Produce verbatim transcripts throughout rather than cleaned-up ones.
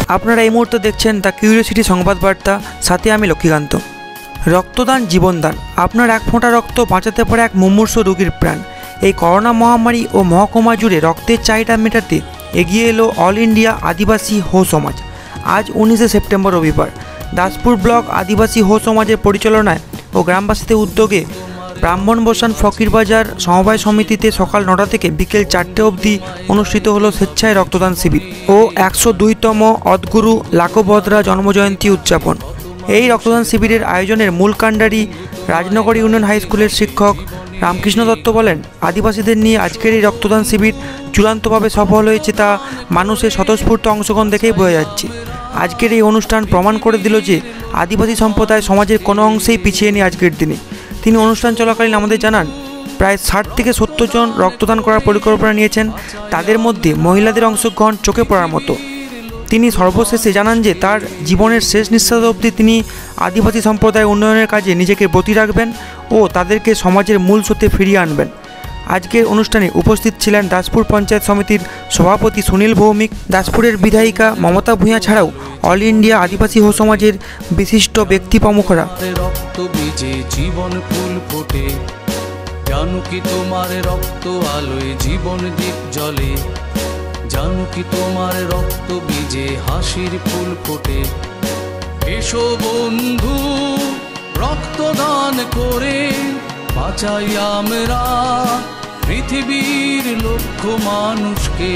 আপনারা এই মুহূর্তে দেখছেন দ্য কিউরিওসিটি সংবাদ বার্তা, সাথে আমি লক্ষ্মীকান্ত। রক্তদান জীবনদান। আপনার এক ফোঁটা রক্ত বাঁচাতে পারে এক মুমূর্ষ রোগীর প্রাণ। এই করোনা মহামারী ও মহকুমা জুড়ে রক্তের চাহিদা মেটাতে এগিয়ে এলো অল ইন্ডিয়া আদিবাসী হো সমাজ। আজ উনিশে সেপ্টেম্বর রবিবার দাসপুর ব্লক আদিবাসী হো সমাজের পরিচালনায় ও গ্রামবাসীদের উদ্যোগে ব্রাহ্মণবসান ফকিরবাজার সমবায় সমিতিতে সকাল নটা থেকে বিকেল চারটে অবধি অনুষ্ঠিত হলো স্বেচ্ছায় রক্তদান শিবির ও একশো দুইতম অদগুরু লাকোবদ্রা জন্মজয়ন্তী উদযাপন। এই রক্তদান শিবিরের আয়োজনের মূল কাণ্ডারি রাজনগর ইউনিয়ন হাই স্কুলের শিক্ষক রামকৃষ্ণ দত্ত বলেন, আদিবাসীদের নিয়ে আজকের এই রক্তদান শিবির চূড়ান্তভাবে সফল হয়েছে তা মানুষের স্বতঃস্ফূর্ত অংশগ্রহণ দেখেই বোঝা যাচ্ছে। আজকের এই অনুষ্ঠান প্রমাণ করে দিল যে আদিবাসী সম্প্রদায় সমাজের কোনো অংশেই পিছিয়ে নেই আজকের দিনে। তিনি অনুষ্ঠান চলাকালীন আমাদের জানান, প্রায় ষাট থেকে সত্তর জন রক্তদান করার পরিকল্পনা নিয়েছেন। তাদের মধ্যে মহিলাদের অংশগ্রহণ চোখে পড়ার মতো। তিনি সর্বশেষে জানান যে তার জীবনের শেষ নিঃশ্বাস অবধি তিনি আদিবাসী সম্প্রদায়ের উন্নয়নের কাজে নিজেকে ব্রতী রাখবেন ও তাদেরকে সমাজের মূল স্রোতে ফিরিয়ে আনবেন। আজকের অনুষ্ঠানে উপস্থিত ছিলেন দাসপুর পঞ্চায়েত সমিতির সভাপতি সুনীল ভৌমিক, দাসপুরের বিধায়িকা মমতা ভূঁইয়া ছাড়াও অল ইন্ডিয়া আদিবাসী হো সমাজের বিশিষ্ট ব্যক্তি প্রমুখরা। রক্ত বীজে জীবন ফুল ফোটে, জানো কি তোমার রক্ত আলোয় জীবন দীপ জ্বলে, জানো কি তোমার রক্ত বীজে হাসির ফুল ফোটে। এসো বন্ধু রক্তদান করে বাঁচাই আমরা পৃথিবীর লক্ষ মানুষকে।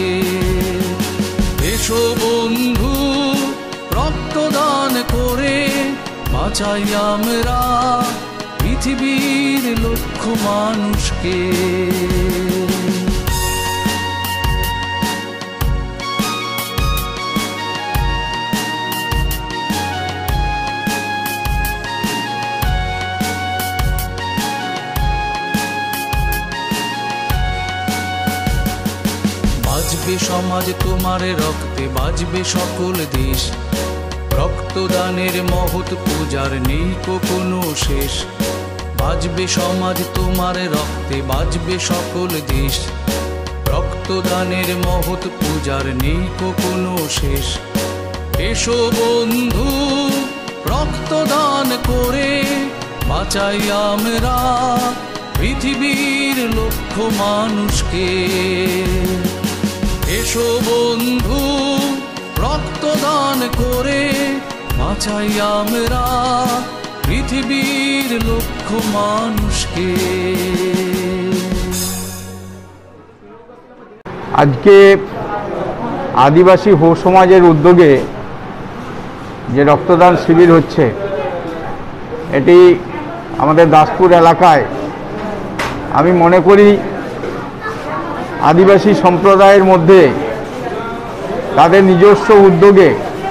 এসো বন্ধু রক্তদান করে বাঁচাই আমরা পৃথিবীর লক্ষ মানুষকে। বাজবে সমাজ তোমার রক্তে, বাজবে সকল দেশ, রক্তদানের মহৎ পূজার নেই কোনো শেষ। বাজবে সমাজ তোমার রক্তে, বাজবে সকল দেশ, রক্তদানের মহৎ পূজার নেই কোনো শেষ। এসো বন্ধু রক্তদান করে বাঁচাই আমরা পৃথিবীর লক্ষ মানুষকে। এসো বন্ধু রক্তদান করে বাঁচাই আমরা পৃথিবীর লক্ষ মানুষকে। আজকে আদিবাসী হো সমাজের উদ্যোগে যে রক্তদান শিবির হচ্ছে, এটি আমাদের দাসপুর এলাকায় আমি মনে করি আদিবাসী সম্প্রদায়ের মধ্যে তাদের নিজস্ব উদ্যোগে,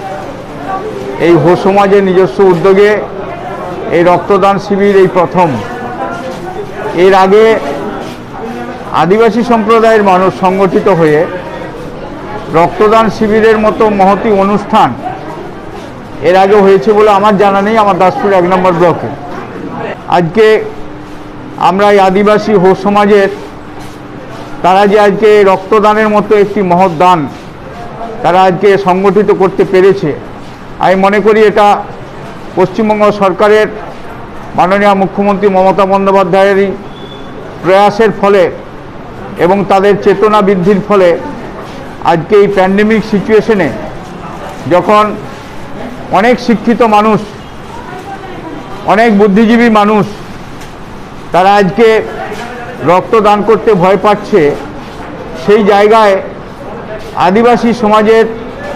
এই হো সমাজের নিজস্ব উদ্যোগে এই রক্তদান শিবির এই প্রথম। এর আগে আদিবাসী সম্প্রদায়ের মানুষ সংগঠিত হয়ে রক্তদান শিবিরের মতো মহতি অনুষ্ঠান এর আগে হয়েছে বলে আমার জানা নেই আমার দাসপুর এক নম্বর ব্লকে। আজকে আমরা এই আদিবাসী হো সমাজের তারা যে আজকে রক্তদানের মতো একটি মহৎ দান তারা আজকে সংগঠিত করতে পেরেছে, আমি মনে করি এটা পশ্চিমবঙ্গ সরকারের মাননীয় মুখ্যমন্ত্রী মমতা বন্দ্যোপাধ্যায়েরই প্রয়াসের ফলে এবং তাদের চেতনা বৃদ্ধির ফলে আজকে এই প্যান্ডেমিক সিচুয়েশনে যখন অনেক শিক্ষিত মানুষ, অনেক বুদ্ধিজীবী মানুষ তারা আজকে রক্তদান করতে ভয় পাচ্ছে, সেই জায়গায় আদিবাসী সমাজের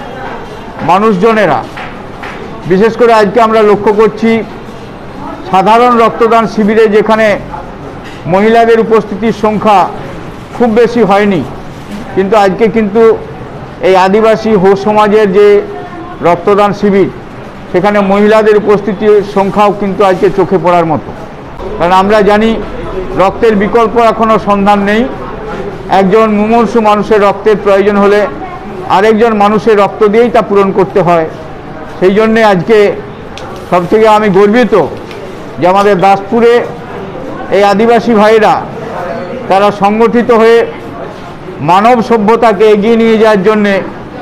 মানুষজনেরা বিশেষ করে আজকে আমরা লক্ষ্য করছি সাধারণ রক্তদান শিবিরে যেখানে মহিলাদের উপস্থিতির সংখ্যা খুব বেশি হয়নি, কিন্তু আজকে কিন্তু এই আদিবাসী হো সমাজের যে রক্তদান শিবির সেখানে মহিলাদের উপস্থিতির সংখ্যাও কিন্তু আজকে চোখে পড়ার মতো। কারণ আমরা জানি রক্তের বিকল্প এখনও সন্ধান নেই। একজন মুমূর্ষু মানুষের রক্তের প্রয়োজন হলে আরেকজন মানুষের রক্ত দিয়েই তা পূরণ করতে হয়। সেই জন্যে আজকে সবথেকে আমি গর্বিত যে আমাদের দাসপুরে এই আদিবাসী ভাইরা তারা সংগঠিত হয়ে মানব সভ্যতাকে এগিয়ে নিয়ে যাওয়ার জন্যে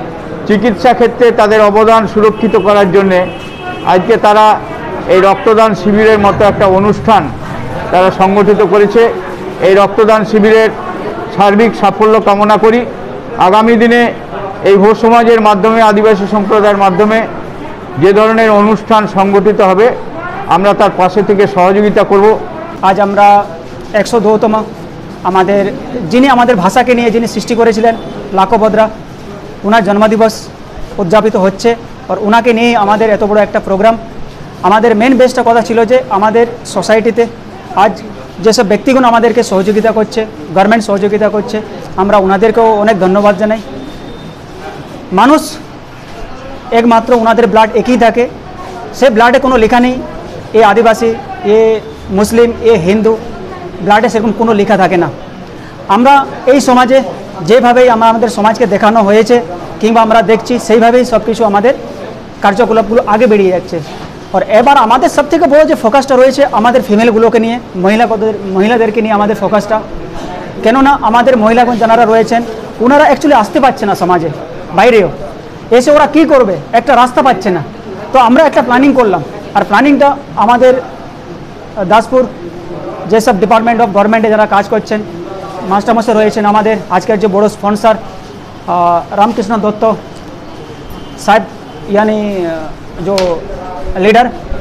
চিকিৎসা ক্ষেত্রে তাদের অবদান সুরক্ষিত করার জন্যে আজকে তারা এই রক্তদান শিবিরের মতো একটা অনুষ্ঠান তারা সংগঠিত করেছে। এই রক্তদান শিবিরের সার্বিক সাফল্য কামনা করি। আগামী দিনে এই ভোজ সমাজের মাধ্যমে, আদিবাসী সম্প্রদায়ের মাধ্যমে যে ধরনের অনুষ্ঠান সংগঠিত হবে আমরা তার পাশে থেকে সহযোগিতা করব। আজ আমরা একশো দুতম আমাদের যিনি আমাদের ভাষাকে নিয়ে যিনি সৃষ্টি করেছিলেন লাকোবদ্রা, ওনার জন্মদিবস উদযাপিত হচ্ছে। আর ওনাকে নিয়ে আমাদের এত বড় একটা প্রোগ্রাম। আমাদের মেন বেসটা কথা ছিল যে আমাদের সোসাইটিতে আজ যেসব ব্যক্তিগণ আমাদেরকে সহযোগিতা করছে, গভর্নমেন্ট সহযোগিতা করছে, আমরা ওনাদেরকেও অনেক ধন্যবাদ জানাই। মানুষ একমাত্র ওনাদের ব্লাড একই থাকে, সে ব্লাডে কোনো লেখা নেই এ আদিবাসী, এ মুসলিম, এ হিন্দু, ব্লাডে সেরকম কোনো লেখা থাকে না। আমরা এই সমাজে যেভাবেই আমরা আমাদের সমাজকে দেখানো হয়েছে কিংবা আমরা দেখছি সেইভাবেই সব কিছু আমাদের কার্যকলাপগুলো আগে বেরিয়ে যাচ্ছে। আর এবার আমাদের সবথেকে বড় যে ফোকাসটা রয়েছে আমাদের ফিমেলগুলোকে নিয়ে, মহিলা মহিলাদেরকে নিয়ে আমাদের ফোকাসটা। কেননা আমাদের মহিলাগণ যারা রয়েছেন ওনারা অ্যাকচুয়ালি আসতে পারছে না সমাজে, বাইরেও এসে ওরা কি করবে, একটা রাস্তা পাচ্ছে না। তো আমরা একটা প্ল্যানিং করলাম, আর প্ল্যানিংটা আমাদের দাসপুর যেসব ডিপার্টমেন্ট অফ গভর্নমেন্টে যারা কাজ করছেন, মাস্টারমশাই রয়েছেন, আমাদের আজকের যে বড় স্পন্সর रामकृष्ण दत्त साहब यानी जो लीडर,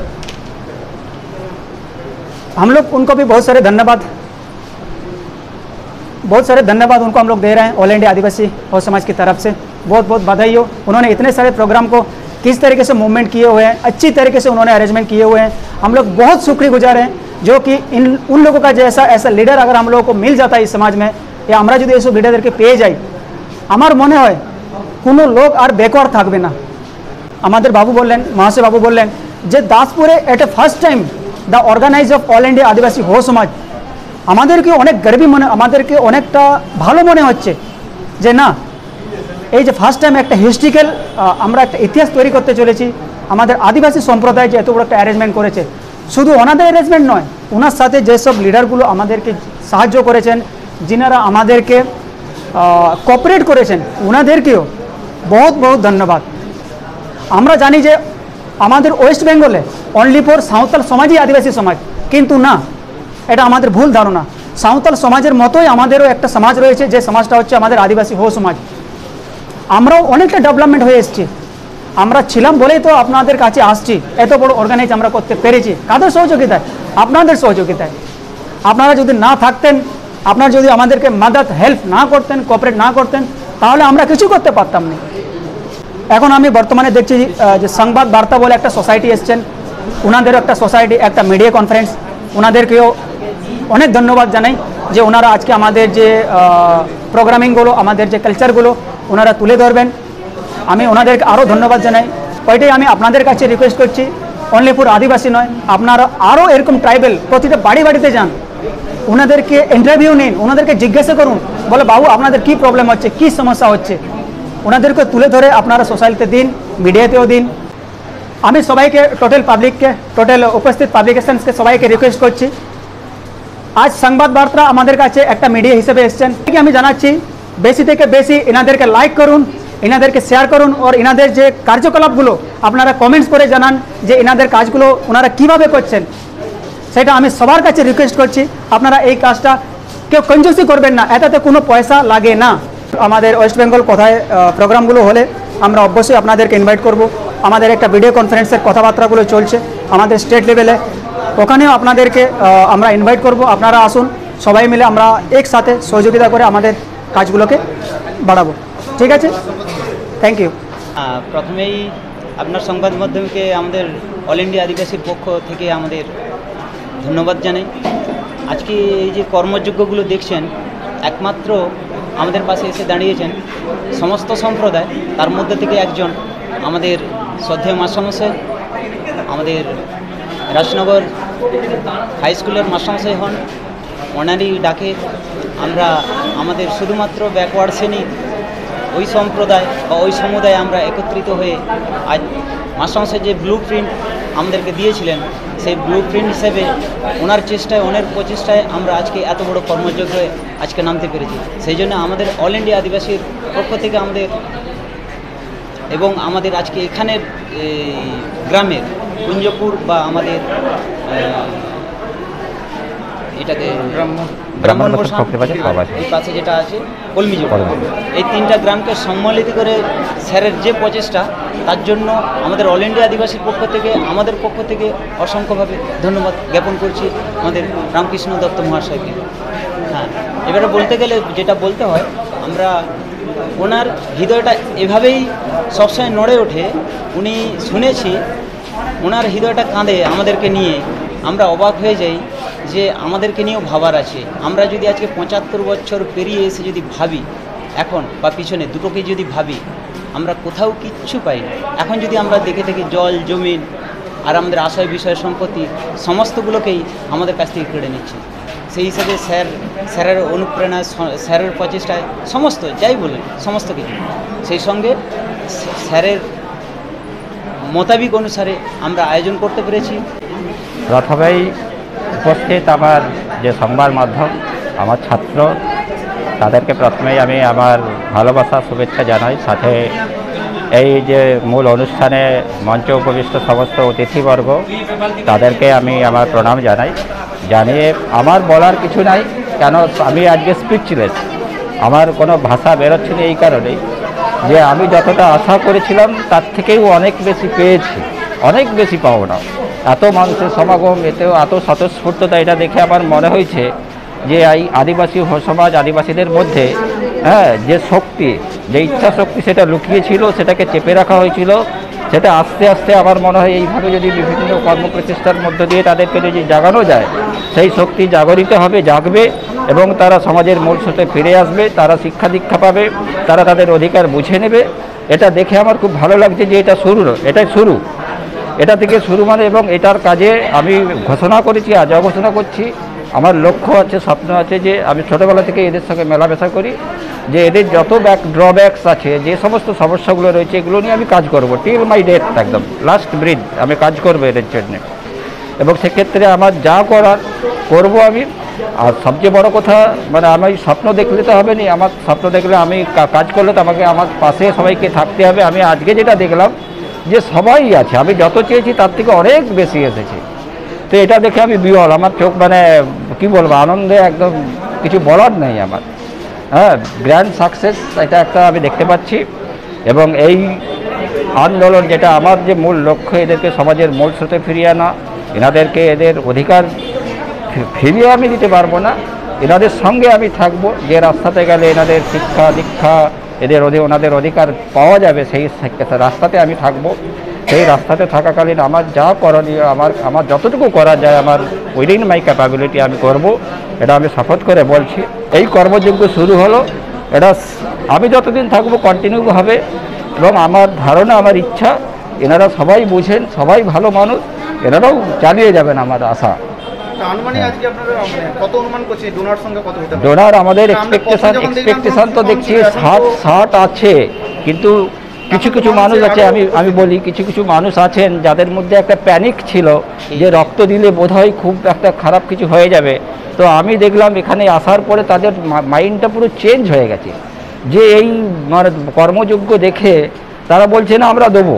हम लोग उनको भी बहुत सारे धन्यवाद बहुत सारे धन्यवाद उनको हम लोग दे रहे हैं। ऑल इंडिया आदिवासी और समाज की तरफ से बहुत बहुत बधाई हो। उन्होंने इतने सारे प्रोग्राम को किस तरीके से मूवमेंट किए हुए हैं, अच्छी तरीके से उन्होंने अरेंजमेंट किए हुए हैं। हम लोग बहुत शुक्रगुजार हैं जो कि इन उन लोगों का जैसा ऐसा लीडर अगर हम लोगों को मिल जाता है इस समाज में, या আমরা যদি এইসব লিডারদেরকে পেয়ে যাই, আমার মনে হয় কোনো লোক আর ব্যাকওয়ার্ড থাকবে না। আমাদের বাবু বললেন, মহাশয় বাবু বললেন যে দাসপুরে at a first time the organise of all India Adivasi Ho Samaj, আমাদেরকে অনেক গর্বী মনে, আমাদেরকে অনেকটা ভালো মনে হচ্ছে যে না, এই যে ফার্স্ট টাইম একটা হিস্ট্রিক্যাল আমরা একটা ইতিহাস তৈরি করতে চলেছি। আমাদের আদিবাসী সম্প্রদায় যে এত বড় একটা অ্যারেঞ্জমেন্ট করেছে, শুধু ওনাদের অ্যারেঞ্জমেন্ট নয়, ওনার সাথে যেসব লিডারগুলো আমাদেরকে সাহায্য করেছেন, যিনারা আমাদেরকে কোঅপারেট করেছেন, ওনাদেরকেও বহুত বহুত ধন্যবাদ। আমরা জানি যে আমাদের ওয়েস্ট বেঙ্গলে অনলি ফর সাঁওতাল সমাজই আদিবাসী সমাজ, কিন্তু না, এটা আমাদের ভুল ধারণা। সাঁওতাল সমাজের মতোই আমাদেরও একটা সমাজ রয়েছে, যে সমাজটা হচ্ছে আমাদের আদিবাসী হো সমাজ। আমরাও অনেকটা ডেভেলপমেন্ট হয়ে এসেছি, আমরা ছিলাম বলেই তো আপনাদের কাছে আসছি, এত বড় অর্গানাইজ আমরা করতে পেরেছি। কাদের সহযোগিতায়? আপনাদের সহযোগিতায়। আপনারা যদি না থাকতেন, আপনারা যদি আমাদেরকে মাদত হেল্প না করতেন, কোঅপারেট না করতেন, তাহলে আমরা কিছু করতে পারতাম না। এখন আমি বর্তমানে দেখছি যে সংবাদ বার্তা বলে একটা সোসাইটি এসছেন, ওনাদেরও একটা সোসাইটি, একটা মিডিয়া কনফারেন্স, ওনাদেরকেও অনেক ধন্যবাদ জানাই যে ওনারা আজকে আমাদের যে প্রোগ্রামিংগুলো, আমাদের যে কালচারগুলো ওনারা তুলে ধরবেন। আমি ওনাদেরকে আরও ধন্যবাদ জানাই। ওইটাই আমি আপনাদের কাছে রিকোয়েস্ট করছি, অনলি ফর আদিবাসী নয়, আপনারা আরও এরকম ট্রাইবেল প্রতিটা বাড়ি বাড়িতে যান, ওনাদেরকে ইন্টারভিউ নিন, ওনাদেরকে জিজ্ঞাসা করুন, বলে বাবু আপনাদের কী প্রবলেম হচ্ছে, কী সমস্যা হচ্ছে, ওনাদেরকে তুলে ধরে আপনারা সোসাইটিতে দিন, মিডিয়াতেও দিন। আমি সবাইকে, টোটাল পাবলিককে, টোটাল উপস্থিত পাবলিকেশনসকে সবাইকে রিকোয়েস্ট করছি, আজ সংবাদ বার্তা আমাদের কাছে একটা মিডিয়া হিসেবে এসছেন, আমি জানাচ্ছি বেশি থেকে বেশি এনাদেরকে লাইক করুন, এনাদেরকে শেয়ার করুন, আর এনাদের যে কার্যকলাপগুলো আপনারা কমেন্টস করে জানান যে এনাদের কাজগুলো ওনারা কীভাবে করছেন। সেটা আমি সবার কাছে রিকোয়েস্ট করছি, আপনারা এই কাজটা কেউ কঞ্জুসি করবেন না, এটাতে কোনো পয়সা লাগে না। আমাদের ওয়েস্ট বেঙ্গল কোথায় প্রোগ্রামগুলো হলে আমরা অবশ্যই আপনাদেরকে ইনভাইট করব। আমাদের একটা ভিডিও কনফারেন্সের কথাবার্তাগুলো চলছে আমাদের স্টেট লেভেলে, ওখানেও আপনাদেরকে আমরা ইনভাইট করব। আপনারা আসুন, সবাই মিলে আমরা একসাথে সহযোগিতা করে আমাদের কাজগুলোকে বাড়াবো। ঠিক আছে, থ্যাংক ইউ। প্রথমেই আপনার সংবাদ মাধ্যমকে আমাদের অল ইন্ডিয়া আদিবাসীর পক্ষ থেকে আমাদের ধন্যবাদ জানাই। আজকে এই যে কর্মযোগ্যগুলো দেখছেন, একমাত্র আমাদের পাশে এসে দাঁড়িয়েছেন সমস্ত সম্প্রদায়, তার মধ্যে থেকে একজন আমাদের শ্রদ্ধেয় মাস্টারমশাই, আমাদের রাজনগর হাই স্কুলের মাস্টারমশাই হন। ওনারই ডাকে আমরা আমাদের শুধুমাত্র ব্যাকওয়ার্ড শ্রেণী ওই সম্প্রদায় বা ওই সমুদায়ে আমরা একত্রিত হয়ে আজ মাস্টারমশাই যে ব্লু প্রিন্ট আমাদেরকে দিয়েছিলেন, সেই ব্লু প্রিন্ট হিসেবে ওনার চেষ্টায়, ওনার প্রচেষ্টায় আমরা আজকে এত বড় কর্মযোগ্য হয়ে আজকে নামতে পেরেছি। সেই জন্য আমাদের অল ইন্ডিয়া আদিবাসীর পক্ষ থেকে আমাদের এবং আমাদের আজকে এখানের গ্রামের কুঞ্জপুর বা আমাদের এটাকে ব্রাহ্মণ এই পাশে যেটা আছে কলমিজোড়, এই তিনটা গ্রামকে সম্মিলিত করে স্যারের যে প্রচেষ্টা, তার জন্য আমাদের অল ইন্ডিয়া আদিবাসীর পক্ষ থেকে আমাদের পক্ষ থেকে অসংখ্যভাবে ধন্যবাদ জ্ঞাপন করছি আমাদের রামকৃষ্ণ দত্ত মহাশয়কে। হ্যাঁ, এবারে বলতে গেলে যেটা বলতে হয়, আমরা ওনার হৃদয়টা এভাবেই সবসময় নড়ে ওঠে। উনি শুনেছি ওনার হৃদয়টা কাঁদে আমাদেরকে নিয়ে, আমরা অবাক হয়ে যাই যে আমাদেরকে নিয়েও ভাবার আছে। আমরা যদি আজকে পঁচাত্তর বছর পেরিয়ে এসে যদি ভাবি এখন বা পিছনে দুটোকে যদি ভাবি, আমরা কোথাও কিচ্ছু পাই না। এখন যদি আমরা দেখে থাকি জল জমিন আর আমাদের আশয় বিষয় সম্পত্তি সমস্তগুলোকেই আমাদের কাছ থেকে কেড়ে নিচ্ছে। সেই হিসাবে স্যার স্যারের অনুপ্রেরণা, স্যারের প্রচেষ্টায় সমস্ত যাই বলেন সমস্ত কিছু, সেই সঙ্গে স্যারের মোতাবিক অনুসারে আমরা আয়োজন করতে পেরেছি। প্রথমেই উপস্থিত আমার যে সংবাদ মাধ্যম, আমার ছাত্র, তাদেরকে প্রথমেই আমি আমার ভালোবাসা শুভেচ্ছা জানাই। সাথে এই যে মূল অনুষ্ঠানে মঞ্চে উপবিষ্ট সমস্ত অতিথিবর্গ, তাদেরকে আমি আমার প্রণাম জানাই। জানিয়ে আমার বলার কিছু নাই, কেন আমি আজকে স্পিচলেস, আমার কোনো ভাষা বেরোচ্ছে না এই কারণেই যে আমি যতটা আশা করেছিলাম তার থেকেও অনেক বেশি পেয়েছি, অনেক বেশি পাবো না। এত মানুষের সমাগম, এতেও এত স্বতঃস্ফূর্ততা, এটা দেখে আমার মনে হয়েছে যে এই আদিবাসী সমাজ, আদিবাসীদের মধ্যে হ্যাঁ যে শক্তি, যে ইচ্ছা শক্তি সেটা লুকিয়েছিল, সেটাকে চেপে রাখা হয়েছিল, সেটা আস্তে আস্তে আমার মনে হয় এইভাবে যদি বিভিন্ন কর্মপ্রচেষ্টার মধ্য দিয়ে তাদেরকে যদি জাগানো যায়, সেই শক্তি জাগরিত হবে, জাগবে এবং তারা সমাজের মূল স্রোতে ফিরে আসবে, তারা শিক্ষা দীক্ষা পাবে, তারা তাদের অধিকার বুঝে নেবে। এটা দেখে আমার খুব ভালো লাগছে যে এটা শুরু, এটাই শুরু, এটা থেকে শুরু মানে। এবং এটার কাজে আমি ঘোষণা করেছি, আজও ঘোষণা করছি, আমার লক্ষ্য আছে, স্বপ্ন আছে যে আমি ছোটোবেলা থেকে এদের সঙ্গে মেলামেশা করি, যে এদের যত ব্যাক ড্রব্যাকস আছে, যে সমস্ত সমস্যাগুলো রয়েছে, এগুলো নিয়ে আমি কাজ করব টিল মাই ডেথ, একদম লাস্ট ব্রিথ আমি কাজ করবো এদের জন্য। এবং সেক্ষেত্রে আমার যা করার করব আমি। আর সবচেয়ে বড় কথা, মানে আমি স্বপ্ন দেখলে তো হবে না, আমার স্বপ্ন দেখলে আমি কাজ করলে তো আমাকে আমার পাশে সবাইকে থাকতে হবে। আমি আজকে যেটা দেখলাম যে সবাই আছে, আমি যত চেয়েছি তার থেকে অনেক বেশি এসেছে, তো এটা দেখে আমি বিহল, আমার চোখ মানে কি বলবো, আনন্দে একদম কিছু বলার নেই আমার। হ্যাঁ, গ্র্যান্ড সাকসেস এটা একটা আমি দেখতে পাচ্ছি। এবং এই আন্দোলন, যেটা আমার যে মূল লক্ষ্য, এদেরকে সমাজের মূল স্রোতে ফিরিয়ে আনা, এনাদেরকে এদের অধিকার ফিরিয়ে আমি দিতে পারবো না, এনাদের সঙ্গে আমি থাকবো, যে রাস্তাতে গেলে এনাদের শিক্ষা দীক্ষা, এদের ওনাদের অধিকার পাওয়া যাবে, সেই রাস্তাতে আমি থাকবো। সেই রাস্তাতে থাকাকালীন আমার যা করণীয়, আমার আমার যতটুকু করা যায়, আমার উইদিন মাই ক্যাপাবিলিটি আমি করব, এটা আমি শপথ করে বলছি। এই কর্মযজ্ঞ শুরু হলো, এটা আমি যতদিন থাকবো কন্টিনিউ হবে। এবং আমার ধারণা, আমার ইচ্ছা, এনারা সবাই বুঝেন, সবাই ভালো মানুষ, এনারাও চালিয়ে যাবেন আমার আশা। ডোনার আমাদের এক্সপেকটেশন এক্সপেকটেশন তো দেখছি ষাট ষাট আছে, কিন্তু কিছু কিছু মানুষ আছে, আমি আমি বলি কিছু কিছু মানুষ আছেন যাদের মধ্যে একটা প্যানিক ছিল যে রক্ত দিলে বোধহয় খুব একটা খারাপ কিছু হয়ে যাবে। তো আমি দেখলাম এখানে আসার পরে তাদের মাইন্ডটা পুরো চেঞ্জ হয়ে গেছে, যে এই মানে কর্মযোগ্য দেখে তারা বলছে না আমরা দেবো।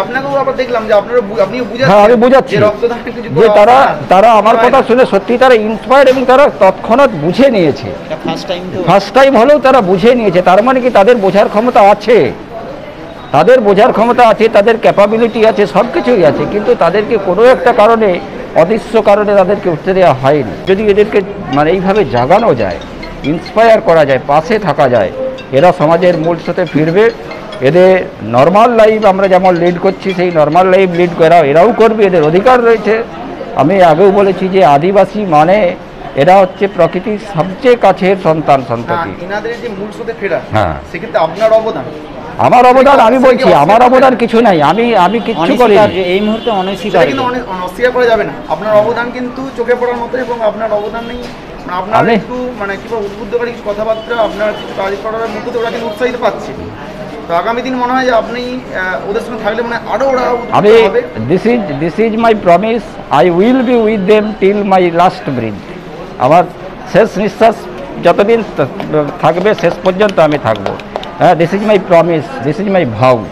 হ্যাঁ, আমি বুঝাচ্ছি যে তারা তারা আমার কথা শুনে সত্যি তারা ইন্সপায়ার্ড এবং তারা তৎক্ষণাৎ বুঝে নিয়েছে, ফার্স্ট টাইম হলেও তারা বুঝে নিয়েছে। তার মানে কি তাদের বোঝার ক্ষমতা আছে, তাদের বোঝার ক্ষমতা আছে, তাদের ক্যাপাবিলিটি আছে, সব কিছুই আছে, কিন্তু তাদেরকে কোনো একটা কারণে, অদৃশ্য কারণে তাদেরকে উঠতে দেওয়া হয়নি। যদি এদেরকে মানে এইভাবে জাগানো যায়, ইন্সপায়ার করা যায়, পাশে থাকা যায়, এরা সমাজের মূল স্রোতে ফিরবে। এদের নর্মাল লাইফ আমরা যেমন লিড করছি, সেই নর্মাল লাইফ লিড করা এরাও করবে, এদের অধিকার রয়েছে। আমি আগেও বলেছি যে আদিবাসী মানে এরা হচ্ছে প্রকৃতির সবচেয়ে কাছের সন্তান সন্ততি। হ্যাঁ, আপনার অবদান, আমার অবদান আমি বলছি, আমার অবদান কিছু নাই, আমি আমি কিচ্ছু করি এই মুহূর্তে অস্বীকার করা যাবে না। আপনার অবদান কিন্তু চোখে পড়ার মতো, এবং আপনার অবদান নেই আপনার একটু মানে কি বলবো উদ্বুদ্ধকারী কিছু কথাবার্তা, আপনার কিছু কাজ করার মধ্যে ওরা কিন্তু উৎসাহিত পাচ্ছে। তো আগামী দিন মনে হয় যে আপনি ওদের সঙ্গে থাকলে মানে আরো ওরা আমি this is this is my promise, I will be with them till my last breath. আমার শেষ নিঃশ্বাস যতদিন থাকবে শেষ পর্যন্ত আমি থাকবো। হ্যাঁ, this is my promise, this is my vow.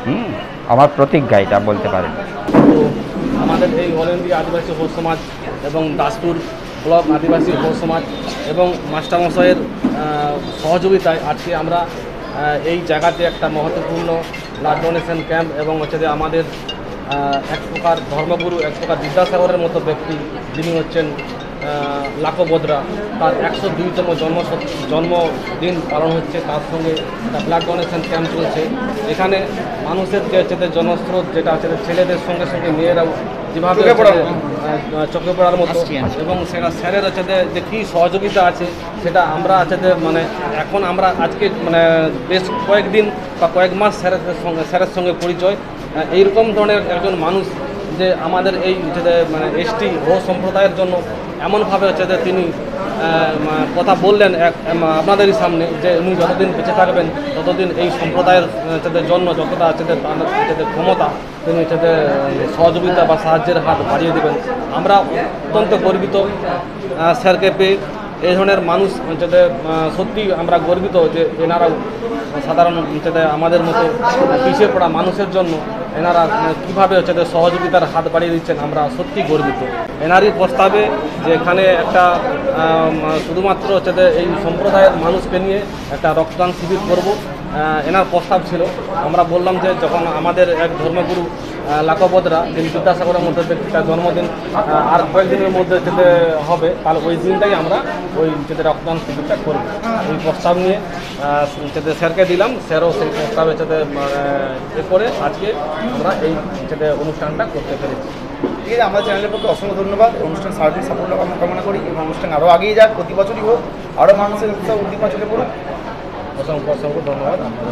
হুম আমার প্রতিজ্ঞা এটা বলতে পারেন। তো আমাদের এই অল ইন্ডিয়া আদিবাসী হো সমাজ এবং দাসপুর ব্লক আদিবাসী হো সমাজ এবং মাস্টারমশাইয়ের সহযোগিতায় আজকে আমরা এই জায়গাতে একটা মহত্বপূর্ণ ব্লাড ডোনেশন ক্যাম্প এবং হচ্ছে যে আমাদের এক প্রকার ধর্মগুরু এক প্রকার বিদ্যাসাগরের মতো ব্যক্তি যিনি হচ্ছেন লাকবদ্রা, তার একশো দুইতম জন্ম জন্মদিন পালন হচ্ছে, তার সঙ্গে একটা ব্লাড ডোনেশন ক্যাম্প চলছে। এখানে মানুষের যে হচ্ছে জনস্রোত যেটা আছে ছেলেদের সঙ্গে সঙ্গে মেয়েরাও যেভাবে চোখে পড়ার মতো এবং সেটা স্যারের হচ্ছে যে কী সহযোগিতা আছে সেটা আমরা আছে যে মানে এখন আমরা আজকে মানে বেশ কয়েকদিন বা কয়েক মাস স্যারের সঙ্গে স্যারের সঙ্গে পরিচয়। এইরকম ধরনের একজন মানুষ যে আমাদের এই মানে এসটি হো সম্প্রদায়ের জন্য এমনভাবে হচ্ছে যে তিনি কথা বললেন এক আপনাদেরই সামনে যে উনি যতদিন বেঁচে থাকবেন ততদিন এই সম্প্রদায়ের জন্য যতটা হচ্ছে তাদের ক্ষমতা তিনি হচ্ছে সহযোগিতা বা সাহায্যের হাত বাড়িয়ে দেবেন। আমরা অত্যন্ত গর্বিত স্যারকে পেয়ে। এই ধরনের মানুষ হচ্ছে সত্যি আমরা গর্বিত যে এনারাও সাধারণ হচ্ছে আমাদের মতো পিছিয়ে পড়া মানুষের জন্য এনারা কীভাবে হচ্ছে সহযোগিতার হাত বাড়িয়ে দিচ্ছেন, আমরা সত্যি গর্বিত। এনারই প্রস্তাবে যে এখানে একটা শুধুমাত্র হচ্ছে এই সম্প্রদায়ের মানুষকে নিয়ে একটা রক্তদান শিবির করব, এনার প্রস্তাব ছিল। আমরা বললাম যে যখন আমাদের এক ধর্মগুরু লাকবদ্রা যিনি বিদ্যাসাগরের মধ্যে ব্যক্তিটা জন্মদিন আর কয়েকদিনের মধ্যে যেতে হবে, তাহলে ওই দিনটাই আমরা ওই যেতে রক্তদান শিবিরটা করব। এই প্রস্তাব নিয়ে যেতে স্যারকে দিলাম, স্যারও সেই প্রস্তাবে যেতে এ করে আজকে আমরা এই যেতে অনুষ্ঠানটা করতে পেরেছি। ঠিক আছে, আমাদের চ্যানেলের পক্ষে অসংখ্য ধন্যবাদ। অনুষ্ঠান সার্বিক সাফল্য আমরা কামনা করি এবং অনুষ্ঠান আরও আগিয়ে যাক, প্রতি বছরই হোক, আরও মানুষের উৎসাহ উদ্দীপনা চলে পড়ুক। অসংখ্য অসংখ্য ধন্যবাদ আমাদের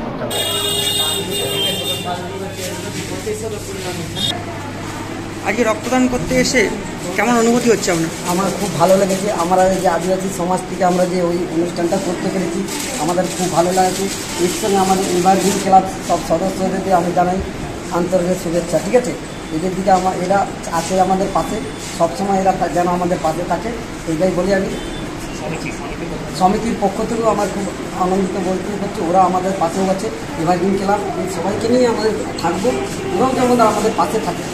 আজকে রক্তদান করতে এসে কেমন অনুভূতি হচ্ছে আপনার? আমার খুব ভালো লেগেছে। আমরা যে আদিবাসী সমাজ থেকে আমরা যে ওই অনুষ্ঠানটা করতে পেরেছি আমাদের খুব ভালো লাগছে। এর সঙ্গে আমাদের এভারগ্রিন ক্লাব সব সদস্যদেরকে আমি জানাই আন্তরিক শুভেচ্ছা। ঠিক আছে, এদের দিকে আমার এরা আছে আমাদের পাশে, সবসময় এরা যেন আমাদের পাশে থাকে এইটাই বলি আমি। সমিতির পক্ষ থেকেও আমার খুব আনন্দিত বলতে হচ্ছে, ওরা আমাদের পাশেও আছে। এভারগ্রিন ক্লাব সবাইকে নিয়ে আমাদের থাকবো এবং যেমন আমাদের পাশে থাকে।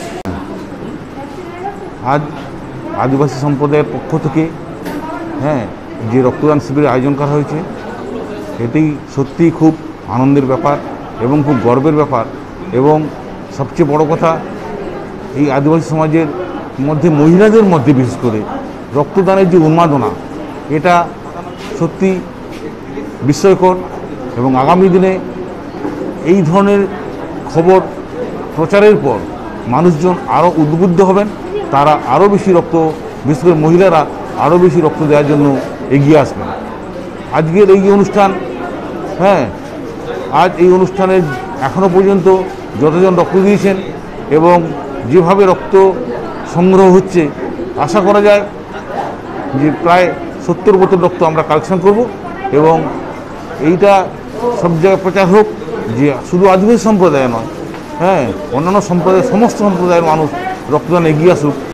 আজ আদিবাসী সম্প্রদায়ের পক্ষ থেকে হ্যাঁ যে রক্তদান শিবিরের আয়োজন করা হয়েছে এটি সত্যিই খুব আনন্দের ব্যাপার এবং খুব গর্বের ব্যাপার। এবং সবচেয়ে বড় কথা, এই আদিবাসী সমাজের মধ্যে মহিলাদের মধ্যে বিশেষ করে রক্তদানের যে উন্মাদনা, এটা সত্যি বিস্ময়কর। এবং আগামী দিনে এই ধরনের খবর প্রচারের পর মানুষজন আরও উদ্বুদ্ধ হবেন, তারা আরও বেশি রক্ত, বিশেষ করে মহিলারা আরও বেশি রক্ত দেওয়ার জন্য এগিয়ে আসবেন। আজকের এই অনুষ্ঠান, হ্যাঁ আজ এই অনুষ্ঠানের এখনও পর্যন্ত যতজন রক্ত দিয়েছেন এবং যেভাবে রক্ত সংগ্রহ হচ্ছে, আশা করা যায় যে প্রায় সত্তর বোতল রক্ত আমরা কালেকশন করব এবং এইটা সব জায়গায় প্রচার হোক যে শুধু আদিবাসী সম্প্রদায় নয়, হ্যাঁ অন্যান্য সম্প্রদায়ের সমস্ত সম্প্রদায়ের মানুষ রক্তদান এগিয়ে আসুক।